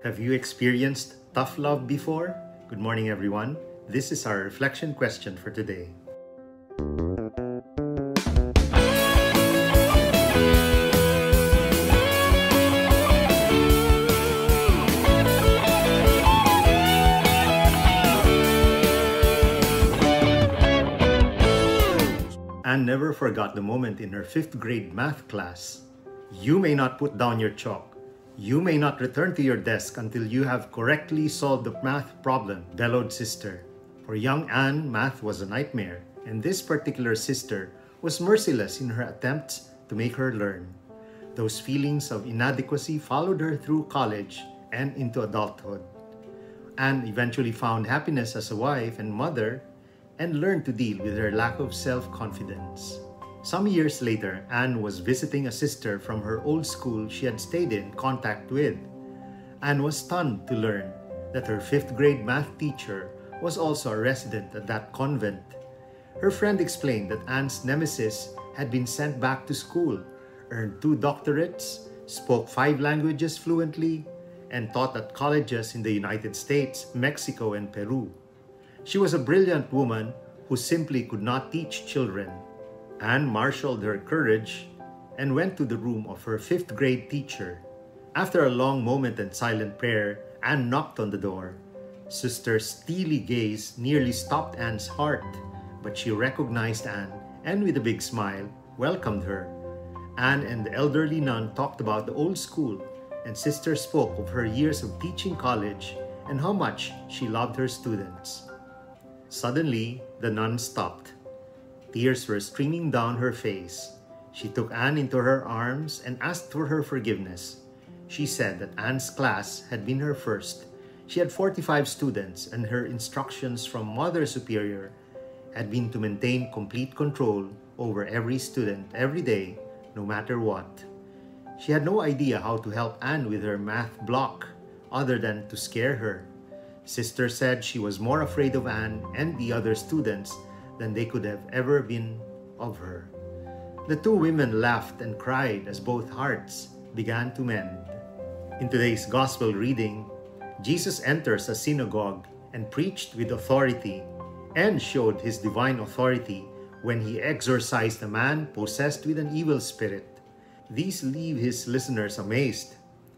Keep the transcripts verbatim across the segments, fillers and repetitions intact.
Have you experienced tough love before? Good morning, everyone. This is our reflection question for today. Anne never forgot the moment in her fifth grade math class. You may not put down your chalk. You may not return to your desk until you have correctly solved the math problem, bellowed sister. For young Anne, math was a nightmare, and this particular sister was merciless in her attempts to make her learn. Those feelings of inadequacy followed her through college and into adulthood. Anne eventually found happiness as a wife and mother and learned to deal with her lack of self-confidence. Some years later, Anne was visiting a sister from her old school she had stayed in contact with. Anne was stunned to learn that her fifth grade math teacher was also a resident at that convent. Her friend explained that Anne's nemesis had been sent back to school, earned two doctorates, spoke five languages fluently, and taught at colleges in the United States, Mexico, and Peru. She was a brilliant woman who simply could not teach children. Anne marshaled her courage and went to the room of her fifth grade teacher. After a long moment and silent prayer, Anne knocked on the door. Sister's steely gaze nearly stopped Anne's heart, but she recognized Anne and with a big smile, welcomed her. Anne and the elderly nun talked about the old school, and Sister spoke of her years of teaching college and how much she loved her students. Suddenly, the nun stopped. Tears were streaming down her face. She took Anne into her arms and asked for her forgiveness. She said that Anne's class had been her first. She had forty-five students, and her instructions from Mother Superior had been to maintain complete control over every student every day, no matter what. She had no idea how to help Anne with her math block, other than to scare her. Sister said she was more afraid of Anne and the other students than they could have ever been of her. The two women laughed and cried as both hearts began to mend. In today's gospel reading, Jesus enters a synagogue and preached with authority and showed his divine authority when he exorcised a man possessed with an evil spirit. These leave his listeners amazed.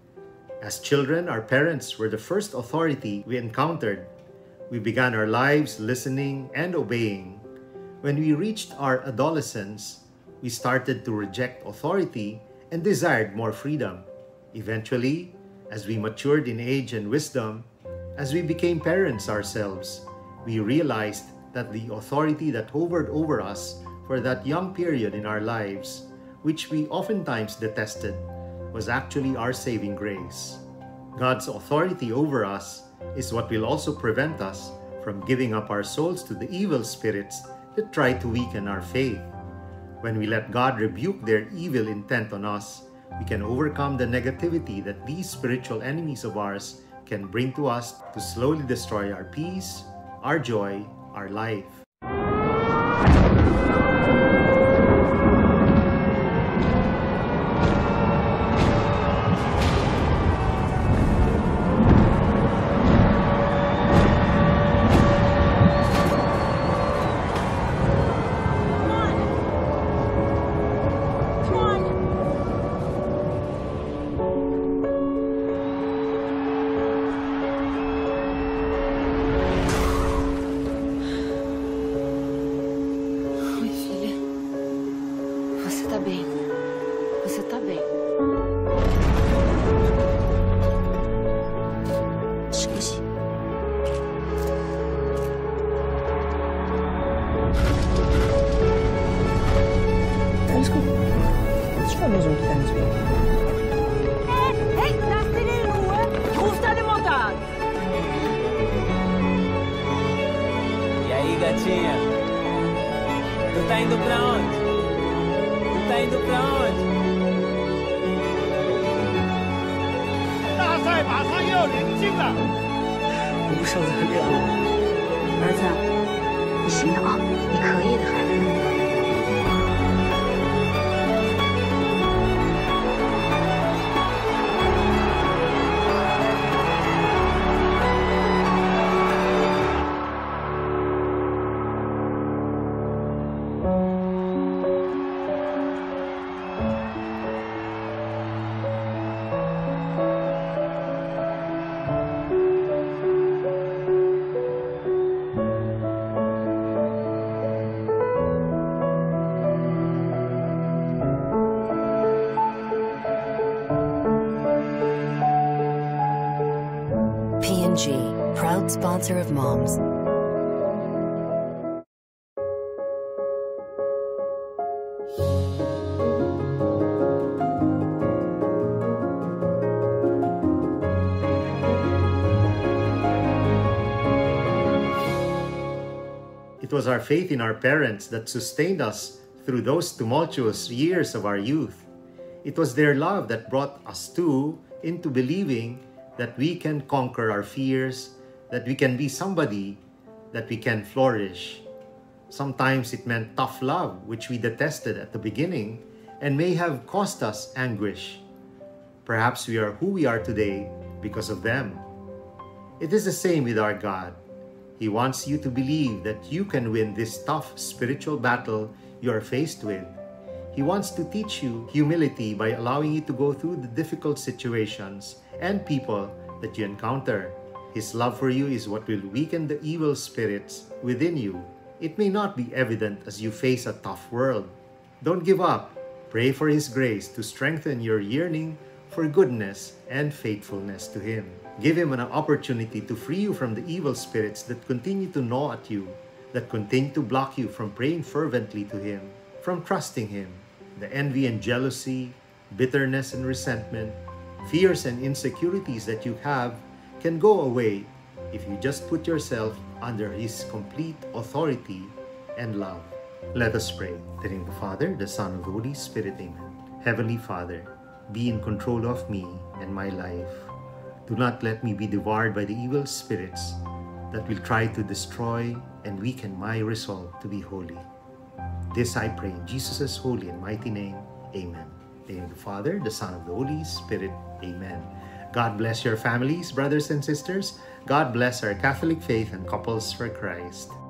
As children, our parents were the first authority we encountered. We began our lives listening and obeying. When we reached our adolescence, we started to reject authority and desired more freedom. Eventually, as we matured in age and wisdom, as we became parents ourselves, we realized that the authority that hovered over us for that young period in our lives, which we oftentimes detested, was actually our saving grace. God's authority over us is what will also prevent us from giving up our souls to the evil spirits that try to weaken our faith. When we let God rebuke their evil intent on us, we can overcome the negativity that these spiritual enemies of ours can bring to us to slowly destroy our peace, our joy, our life. Você tá bem. Você tá bem.休息。 Alles gut. Ich war nur so ein kleines Baby. Hey, hey, lass den in Ruhe! Ruf deine Mutter an! E aí, gatinha? Tu tá indo pra onde? Tá indo pra onde? 大赛马上要临近了， 我不想再练了。 儿子，你行的啊，你可以的，孩子。 and G, proud sponsor of Moms. It was our faith in our parents that sustained us through those tumultuous years of our youth. It was their love that brought us too into believing that we can conquer our fears, that we can be somebody, that we can flourish. Sometimes it meant tough love, which we detested at the beginning and may have cost us anguish. Perhaps we are who we are today because of them. It is the same with our God. He wants you to believe that you can win this tough spiritual battle you are faced with. He wants to teach you humility by allowing you to go through the difficult situations and people that you encounter. His love for you is what will weaken the evil spirits within you. It may not be evident as you face a tough world. Don't give up. Pray for His grace to strengthen your yearning for goodness and faithfulness to Him. Give Him an opportunity to free you from the evil spirits that continue to gnaw at you, that continue to block you from praying fervently to Him, from trusting Him. The envy and jealousy, bitterness and resentment, fears and insecurities that you have can go away if you just put yourself under His complete authority and love. Let us pray. In the name of the Father, the Son, and the Holy Spirit. Amen. Heavenly Father, be in control of me and my life. Do not let me be devoured by the evil spirits that will try to destroy and weaken my resolve to be holy. This I pray in Jesus' holy and mighty name. Amen. In the name of the Father, the Son, of the Holy Spirit. Amen. God bless your families, brothers and sisters. God bless our Catholic faith and couples for Christ.